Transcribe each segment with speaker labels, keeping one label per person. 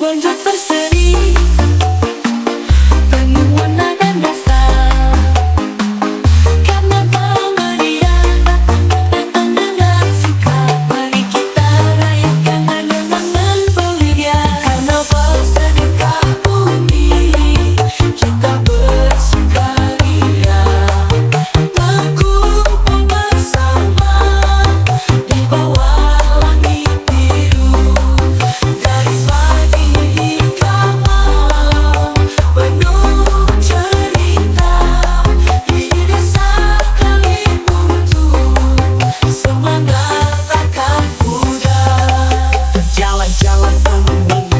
Speaker 1: Bonjol berseri, penuh warna dan rasa. Karnaval meriah, datang dengan suka. Mari kita rayakan dengan membelia. Karnaval sedekah bumi, kita bersukaria. Berkumpul bersama di bawah langit biru. Dari pagi hingga malam penuh cerita. Di desa Kalimutu semangat akan pudar. Jalan-jalan penuh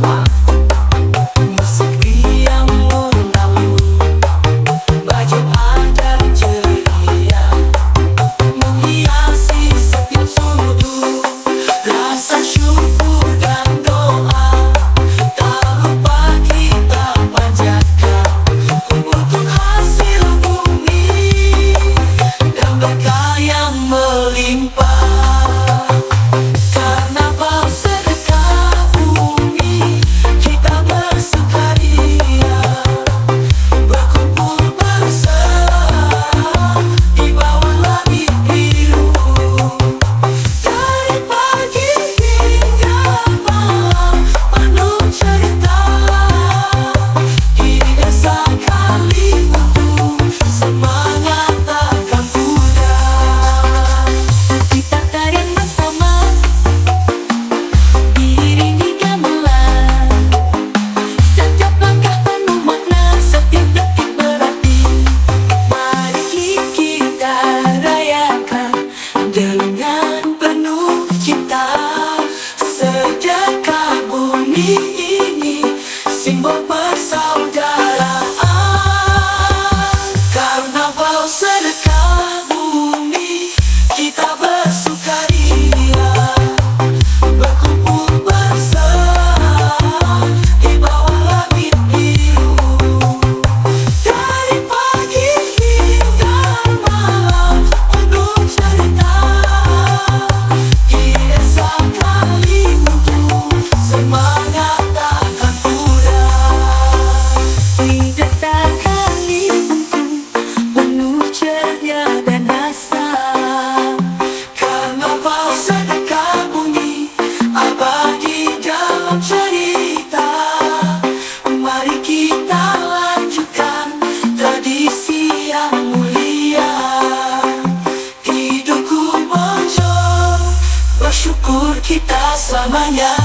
Speaker 1: musik riang menalu. Baju adat ceria menghiasi setiap sudut. Rasa syukur dan doa tak lupa kita panjatkan untuk hasil bumi dan berkah yang melimpah. Karnaval sedekah bumi, kita bersukaria. Berkumpul bersama di bawah langit biru. Dari pagi hingga malam penuh cerita. Di desa Kalimutu semangat akan pudar. Kita tarian bersama, diiringi gamelan. Setiap langkah penuh makna, setiap detik berarti. Mari kita rayakan dengan penuh cinta. Sedekah bumi ini simbol persaudaraan. Karnaval sedekah bumi, kita bersukaria. Berkumpul bersama di bawah langit biru. Dari pagi hingga malam penuh cerita. Di desa Kalimutu semangat akan pudar. Di desa Kalimutu penuh ceria dan rasa. Karnaval sedekah bumi abadi dalam cerita. Mari kita lanjutkan tradisi yang mulia. Hidupku bonjol, bersyukur kita selamanya.